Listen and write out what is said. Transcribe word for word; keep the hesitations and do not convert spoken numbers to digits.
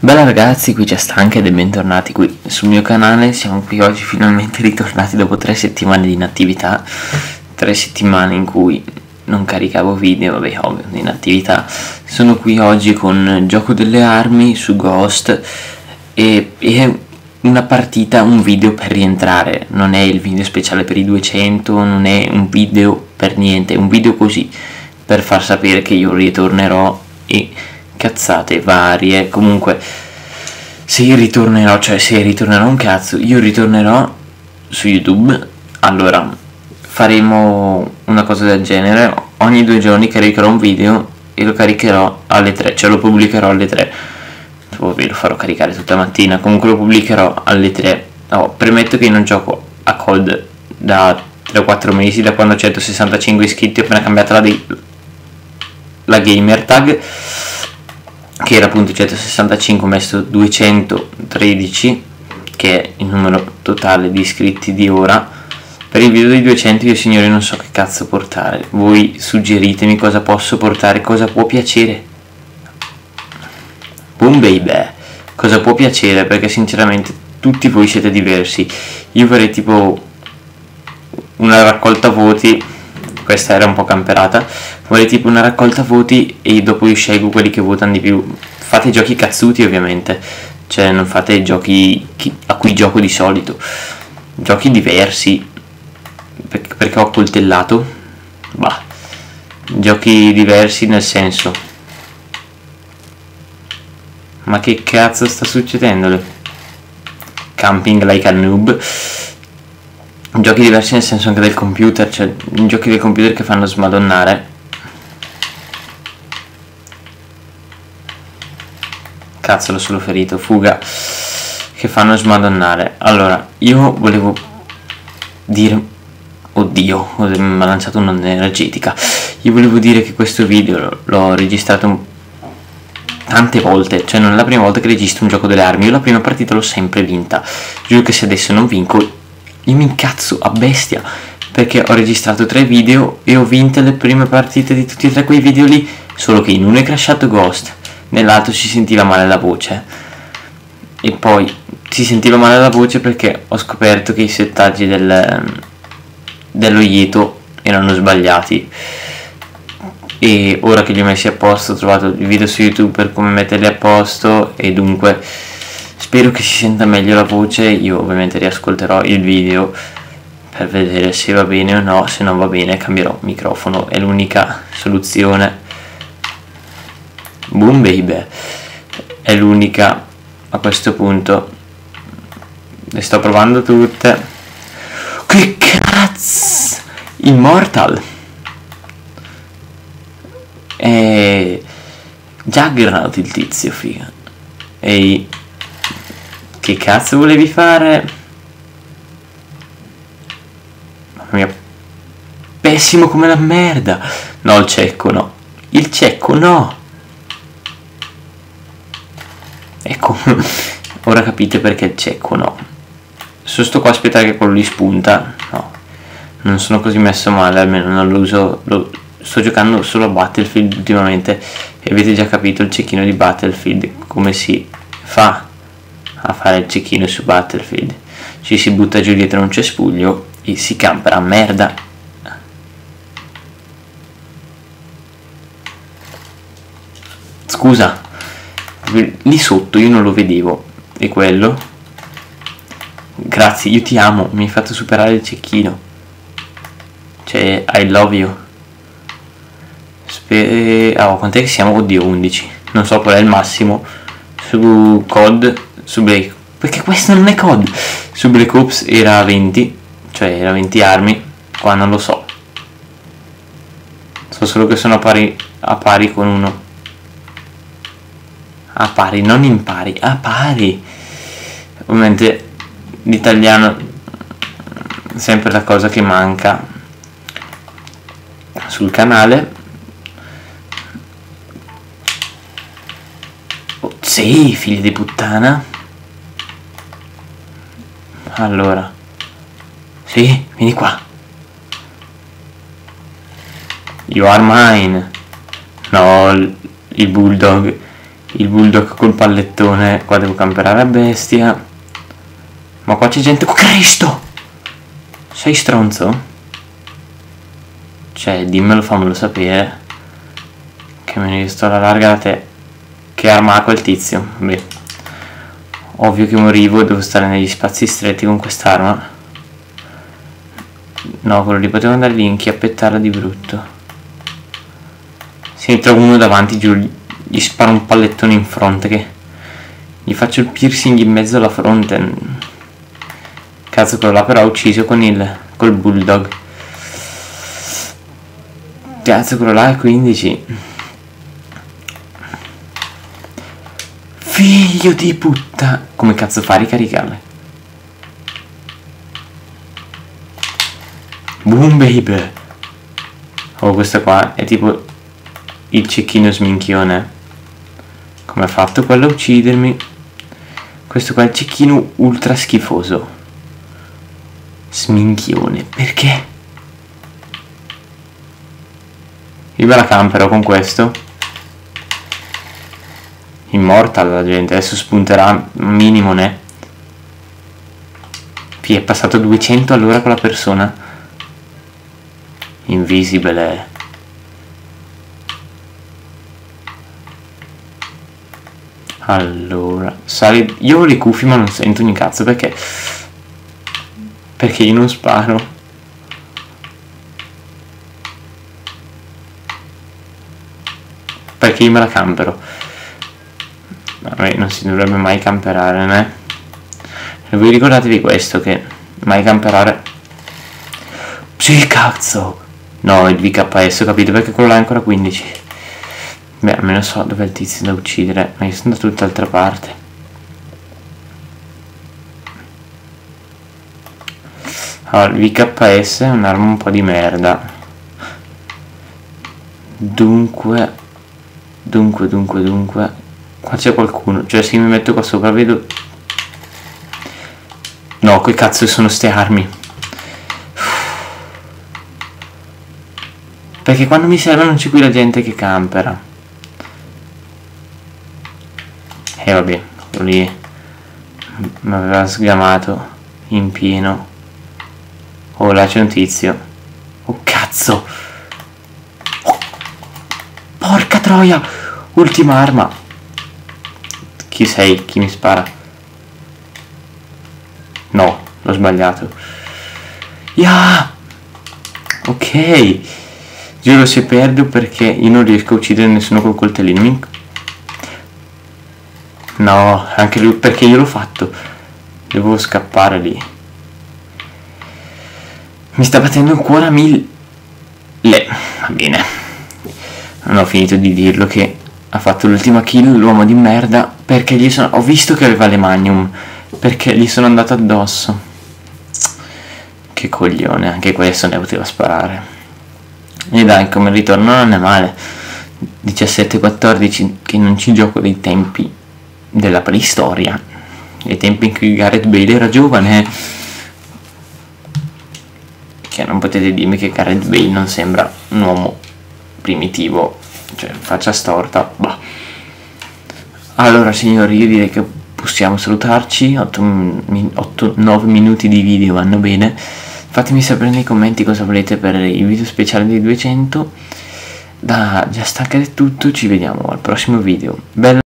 Bella ragazzi, qui c'è Stank ed bentornati qui sul mio canale. Siamo qui oggi finalmente ritornati dopo tre settimane di inattività. Tre settimane in cui non caricavo video, vabbè ovvio, di inattività. Sono qui oggi con Gioco delle Armi su Ghost e, e una partita, un video per rientrare. Non è il video speciale per i duecento, non è un video per niente, è un video così per far sapere che io ritornerò e cazzate varie. Comunque se ritornerò, cioè se ritornerò un cazzo, io ritornerò su YouTube. Allora faremo una cosa del genere: ogni due giorni caricherò un video e lo caricherò alle tre, cioè lo pubblicherò alle tre. Poi lo farò caricare tutta mattina, comunque lo pubblicherò alle tre. Oh, premetto che io non gioco a C O D da tre o quattro mesi, da quando ho centosessantacinque iscritti. Ho appena cambiato la, di, la gamer tag, che era appunto centosessantacinque, ho messo duecentotredici, che è il numero totale di iscritti di ora. Per il video dei duecento io signori non so che cazzo portare, voi suggeritemi cosa posso portare, cosa può piacere. Boom baby, cosa può piacere, perché sinceramente tutti voi siete diversi. Io farei tipo una raccolta voti, questa era un po' camperata, vorrei tipo una raccolta voti e dopo io scelgo quelli che votano di più. Fate giochi cazzuti ovviamente, cioè non fate giochi a cui gioco di solito, giochi diversi, perché ho coltellato, bah, giochi diversi nel senso, ma che cazzo sta succedendo? Camping like a noob. Giochi diversi nel senso anche del computer, cioè giochi del computer che fanno smadonnare. Cazzo, l'ho solo ferito, fuga, che fanno smadonnare. Allora, io volevo dire, oddio, mi ha lanciato un'onda energetica. Io volevo dire che questo video l'ho registrato tante volte, cioè non è la prima volta che registro un gioco delle armi. Io la prima partita l'ho sempre vinta, giuro che se adesso non vinco io mi incazzo a bestia, perché ho registrato tre video e ho vinto le prime partite di tutti e tre quei video lì, solo che in uno è crashato Ghost, nell'altro si sentiva male la voce, e poi si sentiva male la voce perché ho scoperto che i settaggi del, dello Yeto erano sbagliati, e ora che li ho messi a posto ho trovato il video su YouTube per come metterli a posto, e dunque spero che si senta meglio la voce. Io ovviamente riascolterò il video per vedere se va bene o no, se non va bene cambierò microfono, è l'unica soluzione. Boom baby, è l'unica a questo punto, le sto provando tutte. Che cazzo, Immortal e Juggernaut il tizio, figa. Ehi, che cazzo volevi fare? Mamma mia, pessimo come la merda. No, il cecco no, il cecco no. Ecco, ora capite perché il cecco no. Se sto qua a aspettare che quello li spunta, no, non sono così messo male, almeno non lo uso, lo, sto giocando solo a Battlefield ultimamente, e avete già capito il cecchino di Battlefield come si fa a fare il cecchino su Battlefield. Ci si butta giù dietro un cespuglio e si campa a merda. Scusa, lì sotto io non lo vedevo, e quello, grazie, io ti amo, mi hai fatto superare il cecchino, cioè I love you. Spe oh, quant'è che siamo? Oddio, undici, non so qual è il massimo su C O D, su Black, perché questo non è C O D, su Black Ops era venti, cioè era venti armi, qua non lo so, so solo che sono a pari, a pari con uno, a pari, non impari, a pari. Ovviamente l'italiano è sempre la cosa che manca sul canale. Oh, sì, figli di puttana. Allora, sì, vieni qua. You are mine. No, il bulldog il bulldog col pallettone. Qua devo camperare a bestia. Ma qua c'è gente. Oh Cristo! Sei stronzo? Cioè, dimmelo, fammelo sapere, che me ne sto alla larga da te. Che arma ha quel tizio? Beh, ovvio che morivo e devo stare negli spazi stretti con quest'arma. No, quello lì potevo andare lì, inchiappettarla di brutto. Se ne trovo uno davanti, giuro, gli sparo un pallettone in fronte, che gli faccio il piercing in mezzo alla fronte. Cazzo, quello là però ha ucciso con il col bulldog. Cazzo, quello là è quindici. Figlio di puttana. Come cazzo fa a ricaricarle? Boom baby. Oh, questo qua è tipo il cecchino sminchione. Come ha fatto quello a uccidermi? Questo qua è il cecchino ultra schifoso. Sminchione. Perché? Io me la campero con questo. Immortal la gente. Adesso spunterà minimo, ne. Pì, è passato duecento all'ora con la persona. Invisible. Allora sali. Io ho le cuffie ma non sento ogni cazzo. Perché? Perché io non sparo. Perché io me la campero. Vabbè, non si dovrebbe mai camperare, né? E voi ricordatevi questo, che mai camperare. Sì, cazzo! No, il V K S, ho capito, perché quello là è ancora quindici. Beh, almeno so dov'è il tizio da uccidere, ma io sono da tutt'altra parte. Allora, il V K S è un'arma un po' di merda. Dunque... Dunque, dunque, dunque... Qua c'è qualcuno, cioè se mi metto qua sopra vedo... No, che cazzo sono ste armi? Perché quando mi serve non c'è qui la gente che campera. E eh, vabbè, quello lì mi aveva sgamato in pieno. Oh, là c'è un tizio. Oh cazzo! Oh, porca troia! Ultima arma. Chi sei? Chi mi spara? No, l'ho sbagliato. Yeah! Ok. Giuro, se perdo perché io non riesco a uccidere nessuno col coltellino. No, anche lui, perché io l'ho fatto. Devo scappare lì. Mi sta battendo il cuore a mille. Va bene. Non ho finito di dirlo che ha fatto l'ultima kill l'uomo di merda, perché gli sono... Ho visto che aveva le magnum, perché gli sono andato addosso. Che coglione, anche questo ne poteva sparare. E dai, come ritorno non è male. diciassette quattordici, che non ci gioco dei tempi della preistoria, dei tempi in cui Gareth Bale era giovane. Che non potete dirmi che Gareth Bale non sembra un uomo primitivo, cioè faccia storta. Bah. Allora signori, io direi che possiamo salutarci. otto nove minuti di video vanno bene. Fatemi sapere nei commenti cosa volete per il video speciale dei duecento. Da Just Hacker è tutto, ci vediamo al prossimo video. Bella